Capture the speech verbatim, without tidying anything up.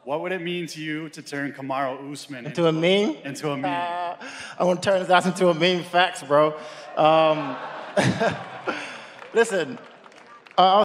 What would it mean to you to turn Kamaru Usman into, into a meme? Into a meme. Uh, I want to turn this out into a meme. Facts, bro. Um, listen. Uh,